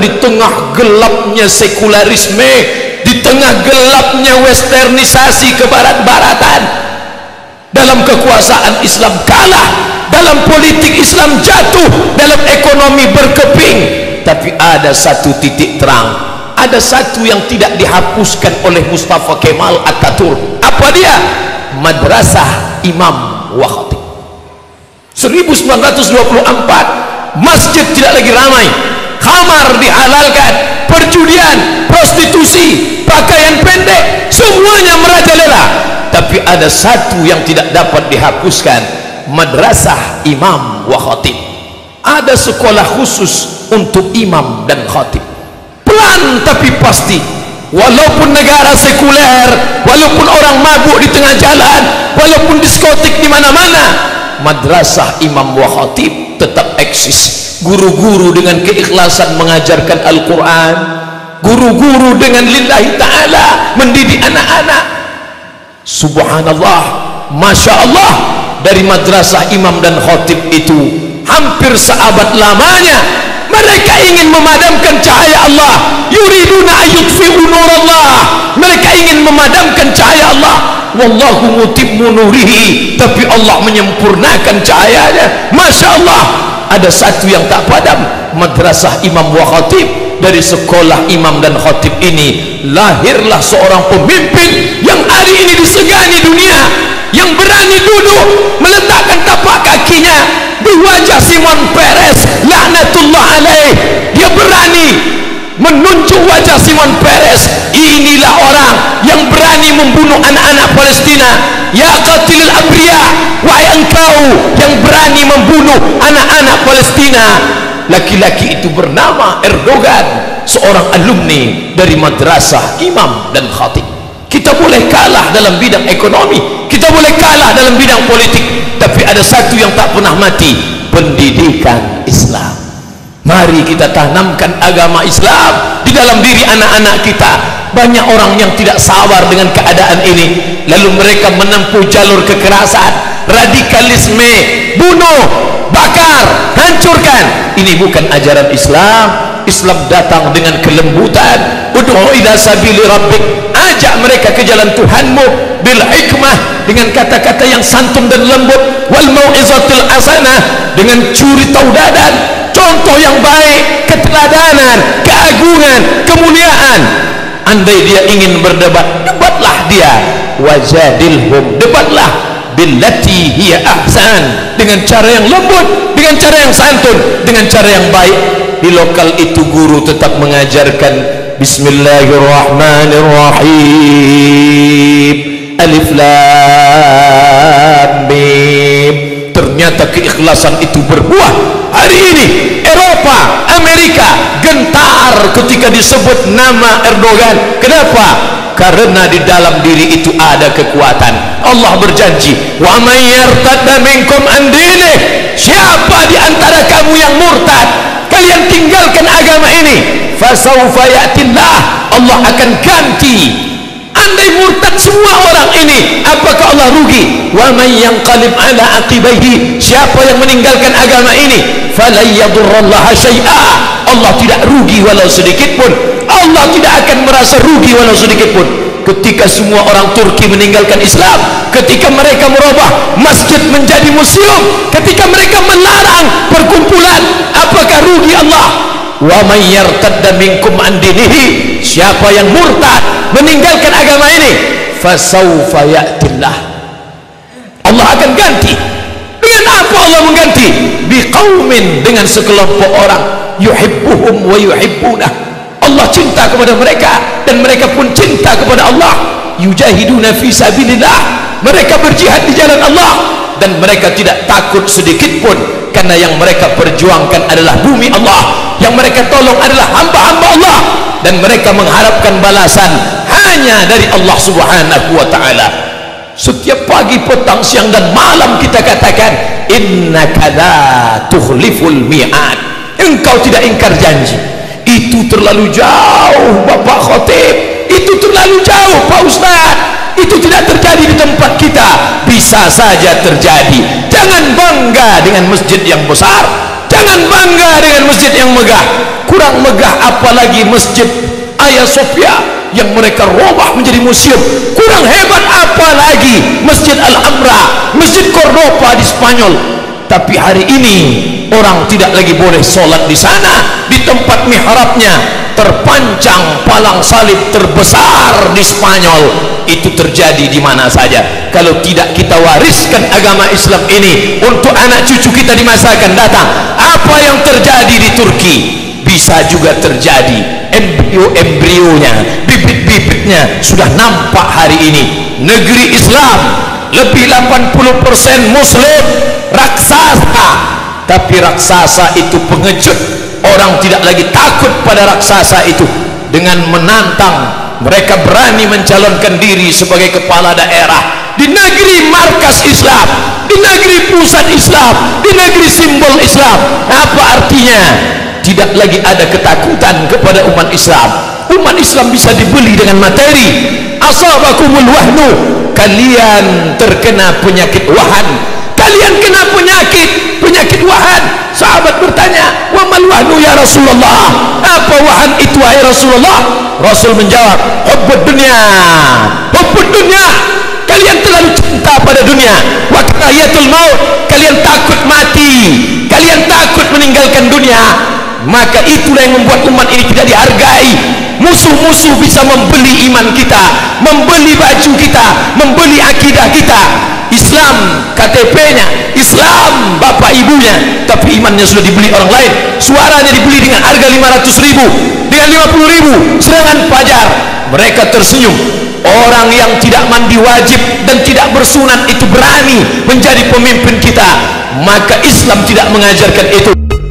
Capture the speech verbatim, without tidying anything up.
di tengah gelapnya sekularisme, di tengah gelapnya westernisasi kebarat-baratan, dalam kekuasaan Islam kalah, dalam politik Islam jatuh, dalam ekonomi berkeping. Tapi ada satu titik terang, ada satu yang tidak dihapuskan oleh Mustafa Kemal Atatürk. Apa dia? Madrasah Imam wa Khatib. seribu sembilan ratus dua puluh empat masjid tidak lagi ramai, khamar dihalalkan, perjudian, prostitusi, pakaian pendek, semuanya merajalela. Tapi ada satu yang tidak dapat dihapuskan, madrasah Imam wa Khatib. Ada sekolah khusus untuk imam dan khatib, pelan tapi pasti. Walaupun negara sekuler, walaupun orang mabuk di tengah jalan, walaupun diskotik di mana-mana, madrasah Imam wa Khatib tetap eksis. Guru-guru dengan keikhlasan mengajarkan Al-Quran, guru-guru dengan lillahi ta'ala mendidik anak-anak. Subhanallah, Masya Allah, dari madrasah Imam dan Khatib itu hampir seabad lamanya mereka ingin memadamkan cahaya Allah. Yuriduna ayyutfi'u nurallah, mereka ingin memadamkan cahaya Allah. Wallahu mutimmu nurihi, tapi Allah menyempurnakan cahayanya. Masya Allah, ada satu yang tak padam, madrasah Imam wa Khatib. Dari sekolah imam dan khatib ini lahirlah seorang pemimpin yang hari ini disegani dunia, yang berani duduk meletakkan tapak kakinya di wajah Simon Peres laknatullah alaih. Dia berani menunjuk wajah Simon Peres. Inilah orang yang berani membunuh anak-anak Palestina. Ya qatilul abriya, wahai engkau yang berani membunuh anak-anak Palestina. Laki-laki itu bernama Erdogan, seorang alumni dari madrasah Imam dan Khatib. Kita boleh kalah dalam bidang ekonomi, kita boleh kalah dalam bidang politik, tapi ada satu yang tak pernah mati, pendidikan Islam. Mari kita tanamkan agama Islam di dalam diri anak-anak kita. Banyak orang yang tidak sabar dengan keadaan ini, lalu mereka menempuh jalur kekerasan, radikalisme, bunuh, bakar, hancurkan. Ini bukan ajaran Islam. Islam datang dengan kelembutan. Ud'u ila sabili rabbik, ajak mereka ke jalan Tuhanmu bil hikmah, dengan kata-kata yang santun dan lembut, wal mau'izatil hasanah, dengan curi taudadan, contoh yang baik, keteladanan, keagungan, kemuliaan. Andai dia ingin berdebat, debatlah dia. Wajadilhum, debatlah billati hiya ahsan, dengan cara yang lembut, dengan cara yang santun, dengan cara yang baik. Di lokal itu guru tetap mengajarkan Bismillahirrahmanirrahim, Alif Lam Mim. Ternyata keikhlasan itu berbuah. Hari ini Eropa, Amerika gentar ketika disebut nama Erdogan. Kenapa? Karena di dalam diri itu ada kekuatan. Allah berjanji, wa may yartadda minkum an dinih, siapa di antara kamu yang murtad, kalian tinggalkan agama ini, fasawfa ya'tillah, Allah akan ganti. Andai murtad semua orang ini, apakah Allah rugi? Wa may yanqalib ala aqibaihi, siapa yang meninggalkan agama ini, falan yadurrallaha syai'a, Allah tidak rugi walau sedikit pun. Allah tidak akan merasa rugi walau sedikit pun. Ketika semua orang Turki meninggalkan Islam, ketika mereka merubah masjid menjadi museum, ketika mereka melarang perkumpulan, apakah rugi Allah? Wa may yartadda minkum an dinihi, siapa yang murtad meninggalkan agama ini, fasawfa ya'tillah, Allah akan ganti. Dengan apa Allah mengganti? Biqaumin, dengan sekelompok orang, yuhibbuhum wa yuhibbunah, Allah cinta kepada mereka dan mereka pun cinta kepada Allah. Yujahiduna fi sabilillah, mereka berjihad di jalan Allah dan mereka tidak takut sedikit pun, karena yang mereka perjuangkan adalah bumi Allah, yang mereka tolong adalah hamba-hamba Allah, dan mereka mengharapkan balasan hanya dari Allah Subhanahu wa ta'ala. Setiap pagi, petang, siang dan malam kita katakan, innaka la tukhliful mi'ad, engkau tidak ingkar janji. Itu terlalu jauh Bapak Khatib, itu terlalu jauh Pak Ustaz, itu tidak terjadi di tempat kita. Bisa saja terjadi. Jangan bangga dengan masjid yang besar, jangan Jangan bangga dengan masjid yang megah. Kurang megah apalagi masjid Hagia Sophia yang mereka robah menjadi museum. Kurang hebat apalagi Masjid Al-Hamra, Masjid Cordoba di Spanyol. Tapi hari ini orang tidak lagi boleh sholat di sana. Di tempat mihrabnya terpancang palang salib terbesar di Spanyol. Itu terjadi di mana saja. Kalau tidak kita wariskan agama Islam ini untuk anak cucu kita di masa akan datang, apa yang terjadi di Turki bisa juga terjadi. Embrio-embrionya, bibit-bibitnya sudah nampak hari ini. Negeri Islam lebih delapan puluh persen muslim, raksasa. Tapi raksasa itu pengecut. Orang tidak lagi takut pada raksasa itu. Dengan menantang, mereka berani mencalonkan diri sebagai kepala daerah di negeri markas Islam, di negeri pusat Islam, di negeri simbol Islam. Apa artinya? Tidak lagi ada ketakutan kepada umat Islam. Umat Islam bisa dibeli dengan materi. Asabakumul wahnu, kalian terkena penyakit wahan. Kalian kena penyakit penyakit wahan. Sahabat bertanya, wa mal wahnu ya Rasulullah? Apa wahan itu wahai Rasulullah? Rasul menjawab, hubbud dunya, hubbud dunya. Kalian terlalu cinta pada dunia. Wa karahiyatul maut, kalian takut mati, kalian takut meninggalkan dunia. Maka itulah yang membuat umat ini tidak dihargai. Musuh-musuh bisa membeli iman kita, membeli baju kita, membeli akidah kita. Islam K T P-nya, Islam bapak ibunya, tapi imannya sudah dibeli orang lain. Suaranya dibeli dengan harga lima ratus ribu, dengan lima puluh ribu, serangan fajar. Mereka tersenyum. Orang yang tidak mandi wajib dan tidak bersunat itu berani menjadi pemimpin kita. Maka Islam tidak mengajarkan itu.